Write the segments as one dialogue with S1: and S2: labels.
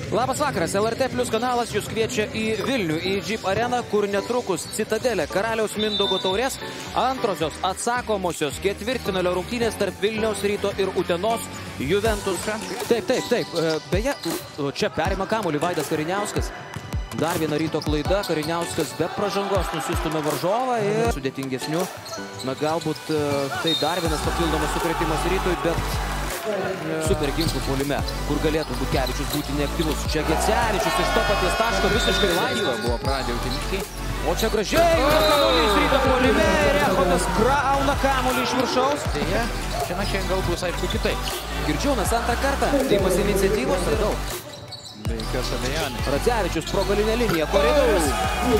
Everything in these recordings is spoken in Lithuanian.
S1: Labas vakaras, LRT Plus kanalas jūs kviečia į Vilnių, į Jeep areną, kur netrukus Citadelė Karaliaus Mindaugo taurės antrosios atsakomosios ketvirtfinalio rungtynės tarp Vilniaus Ryto ir Utenos Juventus. Taip. Beje, čia perima kamuolį Vaidas Kariniauskas. Dar viena Ryto klaida, Kariniauskas be pražangos nusistumė varžovą ir sudėtingesnių. Na, galbūt tai dar vienas papildomas sukretimas Rytui, bet super ginklų puolime, kur galėtų Butkevičius būti neaktyvus. Čia Gecevičius iš to paties taško visiškai laisvą buvo pradė uteniškiai. O čia gražiai kamuolys Ryto puolime ir Echodas krauna kamuolį iš viršaus.
S2: Deja, šiandien gal bus aišku kitaip.
S1: Girdžiūnas antrą kartą imasi iniciatyvos ir daug.
S2: Be jokios abejonės.
S1: Radzevičius pro galinę liniją, koridorius.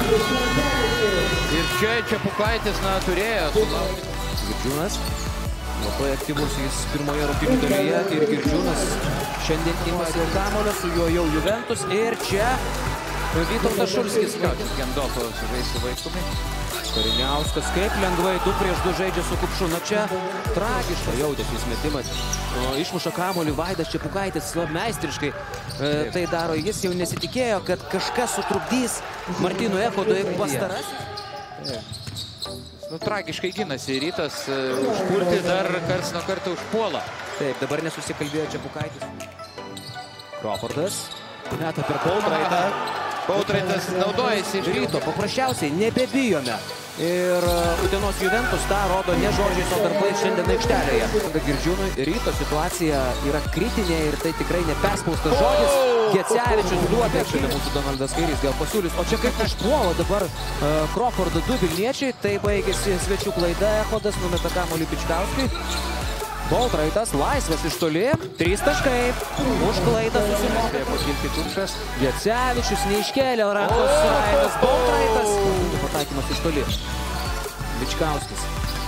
S2: Ir čia Čepukaitis, na, turėjo sulaukti.
S1: Girdžiūnas. Labai aktyvus jis pirmoje rungtynių dalyje ir Girdžiūnas šiandien imasi kamuolio, su juo jau Juventus ir čia Vytautas Šulskis.
S2: Gendofo sužais su Vaitkumi.
S1: Kariniauskas kaip lengvai 2-2 žaidžia su Kupšu. Na čia tragiška jautėsi metimas. Išmuša kamuolį Vaidas Čepukaitis meistriškai tai daro. Jis jau nesitikėjo, kad kažkas sutrukdys Martynui Echodui pastarasis.
S2: Nu, tragiškai ginasi Rytas, užpulti dar karts nuo karto užpuola.
S1: Taip, dabar nesusikalbėjo Čepukaitis. Crawfordas meta per Bautraitą.
S2: Bautraitas naudojasi iš
S1: Ryto, paprasčiausiai nebebijome. Ir Utenos Juventus tą rodo ne žodžiais, o darbais šiandien aikštelėje. Girdžiūnui Ryto situacija yra kritinė ir tai tikrai neperspaustas žodis. Gecevičius duobė, šalia mūsų Donaldas Kairys gal pasiūlys. O čia kaip išpuola dabar Crawfordą du Vilniečiai. Tai baigėsi svečių klaida. Echodas numeta kamuolį Bičkauskui. Bautraitas laisvas iš toli. 3 taškai. Už klaidą susimokė pakilti Kupšas. Gecevičius neiškėlė rankos. Raidas Bautraitas. Pataikymas iš toli. Bičkauskis.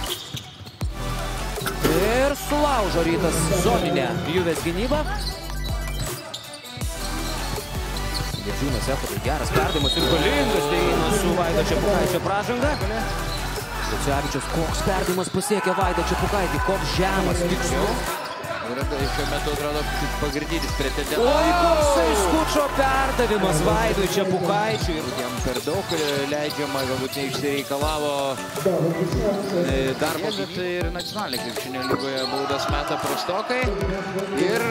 S1: Ir sulaužo Rytas zoninę Juvės gynybą. Girdžiūnas Echodui geras perdavimas ir galingas dėjimas su Vaido Čepukaičio pražanga. Gecevičius, koks perdavimas pasiekia Vaidą Čepukaitį, koks žemas tikslius.
S2: Ir šiuo metu atrodo pagrindinis pretendentas.
S1: Oi, koksai Skučo perdavimas Vaidui Čepukaičiui.
S2: Jam per daug leidžiama, galbūt neišsireikalavo darbo, bet ir nacionalinė krepšinio lygoje baudas meta prastokai. Ir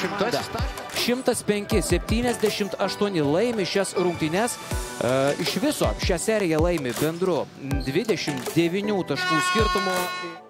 S1: 105-78 laimi šias rungtynes. Iš viso šią seriją laimi bendru 29 taškų skirtumu.